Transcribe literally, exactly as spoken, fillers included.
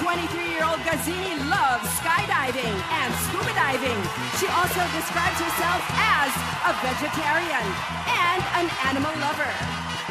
twenty-three-year-old Gazzini loves skydiving and scuba diving. She also describes herself as a vegetarian and an animal lover.